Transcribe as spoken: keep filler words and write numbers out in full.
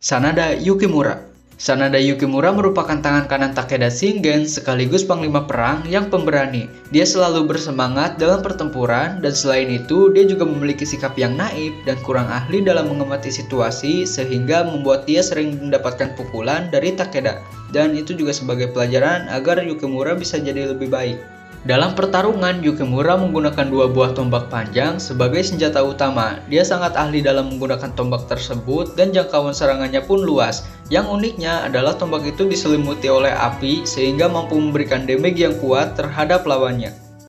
Sanada Yukimura. Sanada Yukimura merupakan tangan kanan Takeda Shingen sekaligus panglima perang yang pemberani. Dia selalu bersemangat dalam pertempuran dan selain itu dia juga memiliki sikap yang naif dan kurang ahli dalam mengamati situasi sehingga membuat dia sering mendapatkan pukulan dari Takeda. Dan itu juga sebagai pelajaran agar Yukimura bisa jadi lebih baik. Dalam pertarungan, Yukimura menggunakan dua buah tombak panjang sebagai senjata utama. Dia sangat ahli dalam menggunakan tombak tersebut dan jangkauan serangannya pun luas. Yang uniknya adalah tombak itu diselimuti oleh api sehingga mampu memberikan damage yang kuat terhadap lawannya.